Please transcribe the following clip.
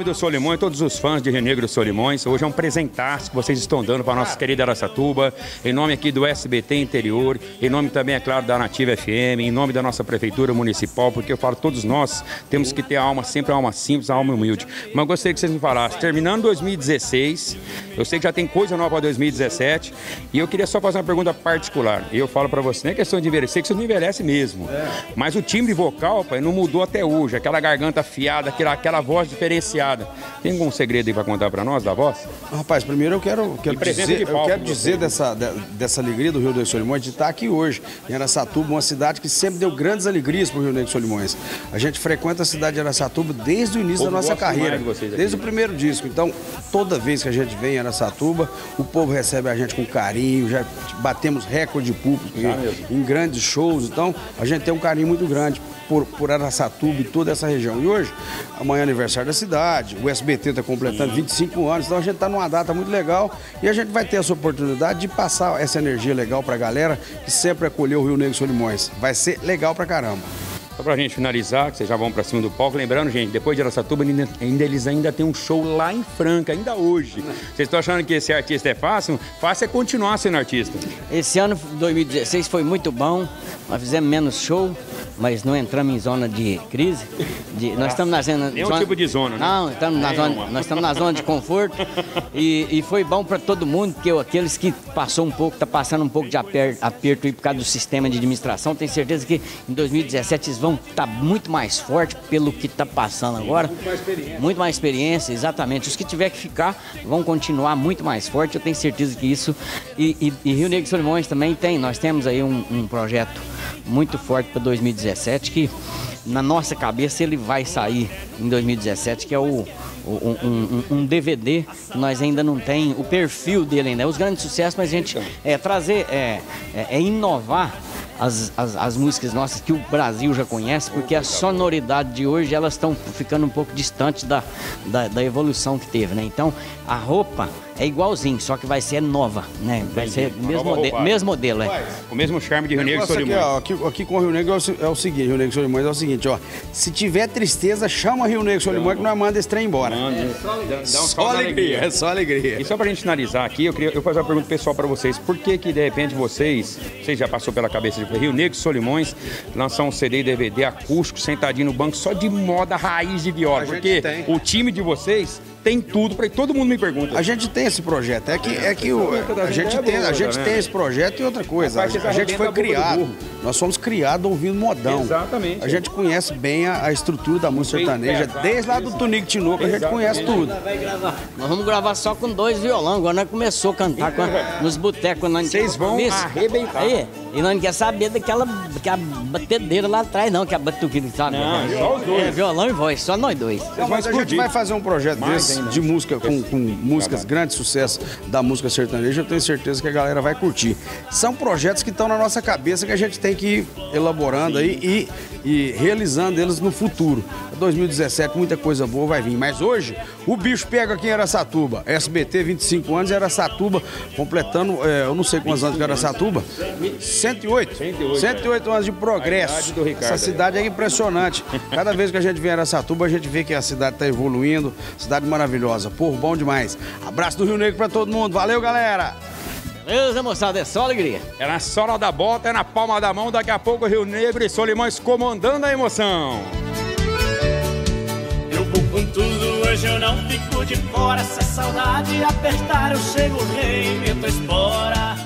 nome do Solimões, todos os fãs de Rio Negro e Solimões, hoje é um presentaço que vocês estão dando para a nossa querida Araçatuba, em nome aqui do SBT Interior, em nome também, é claro, da Nativa FM, em nome da nossa Prefeitura Municipal, porque eu falo, todos nós temos que ter a alma, sempre a alma simples, a alma humilde. Mas eu gostaria que vocês me falassem, terminando 2016, eu sei que já tem coisa nova para 2017, e eu queria só fazer uma pergunta particular. E eu falo para você, não é questão de envelhecer, que você não envelhece mesmo. Mas o timbre vocal, pai, não mudou até hoje, aquela garganta afiada, aquela voz diferenciada. Tem algum segredo aí para contar para nós da voz? Rapaz, primeiro eu quero dizer dessa alegria do Rio Negro e Solimões de estar aqui hoje, em Araçatuba, uma cidade que sempre deu grandes alegrias para o Rio Negro e Solimões. A gente frequenta a cidade de Araçatuba desde o início da nossa carreira, desde o primeiro disco. Então, toda vez que a gente vem em Araçatuba, o povo recebe a gente com carinho, já batemos recorde de público em grandes shows. Então, a gente tem um carinho muito grande por Araçatuba e toda essa região. E hoje, amanhã é aniversário da cidade, o SBT está completando 25 anos, então a gente está numa data muito legal e a gente vai ter essa oportunidade de passar essa energia legal para a galera que sempre acolheu o Rio Negro e Solimões. Vai ser legal pra caramba. Só pra gente finalizar, que vocês já vão pra cima do palco, lembrando, gente, depois de Araçatuba, eles ainda tem um show lá em Franca, ainda hoje. Vocês estão achando que esse artista é fácil? Fácil é continuar sendo artista. Esse ano, 2016, foi muito bom, nós fizemos menos show, mas não entramos em zona de crise. Nós estamos na zona... Nenhum tipo de zona, né? Não, nós estamos na zona de conforto e foi bom para todo mundo, porque aqueles que tá passando um pouco de aperto aí por causa do sistema de administração, tenho certeza que em 2017 eles vão estar muito mais fortes pelo que está passando agora. Muito mais experiência, exatamente. Os que tiver que ficar vão continuar muito mais fortes, eu tenho certeza que isso. E Rio Negro e Solimões também nós temos aí um projeto muito forte para 2017, que na nossa cabeça ele vai sair em 2017, que é um DVD, que nós ainda não tem o perfil dele ainda, é os grandes sucessos, mas a gente inovar as músicas nossas que o Brasil já conhece, porque a sonoridade de hoje elas estão ficando um pouco distantes da evolução que teve, né? Então a roupa é igualzinho, só que vai ser nova, né? Vai ser o mesmo modelo, é. O mesmo charme de Rio Negro e Solimões. Aqui com o Rio Negro é o seguinte, Rio Negro e Solimões é o seguinte, ó. Se tiver tristeza, chama Rio Negro e Solimões que nós manda esse trem embora. Só alegria. É só alegria. E só pra gente finalizar aqui, eu fazer uma pergunta pessoal pra vocês. Por que de repente vocês já passou pela cabeça de Rio Negro e Solimões lançar um CD e DVD acústico, sentadinho no banco, só de moda raiz de viola? Porque o time de vocês tem tudo para todo mundo me pergunta. A gente tem esse projeto, a gente tem esse projeto e outra coisa, a gente foi criado, nós fomos criados ouvindo modão. Exatamente. A gente conhece bem a estrutura da música sertaneja, desde lá do Tunico Tinoco, a gente conhece tudo. Nós vamos gravar só com 2 violão, agora nós começamos a cantar nos botecos. Vocês vão arrebentar. Aí, e nós não quer saber daquela batedeira lá atrás não, que é a batuquinha, sabe? Não, só os dois. É, violão e voz, só nós dois. Mas a gente vai fazer um projeto desse de música, com músicas, grandes sucessos da música sertaneja, eu tenho certeza que a galera vai curtir. São projetos que estão na nossa cabeça que a gente tem que ir elaborando aí e realizando eles no futuro. 2017, muita coisa boa vai vir. Mas hoje, o bicho pega aqui em Araçatuba. SBT, 25 anos, Araçatuba, completando, eu não sei quantos anos que era Araçatuba. 108 anos de progresso. Essa cidade é impressionante. Cada vez que a gente vem em Araçatuba, a gente vê que a cidade está evoluindo. Cidade maravilhosa. Pô, bom demais. Abraço do Rio Negro pra todo mundo. Valeu, galera! Beleza, moçada, é só alegria. É na sola da bota, é na palma da mão. Daqui a pouco Rio Negro e Solimões comandando a emoção. Eu vou com tudo, hoje eu não fico de fora. Se a saudade apertar, eu chego, rei, meto a espora.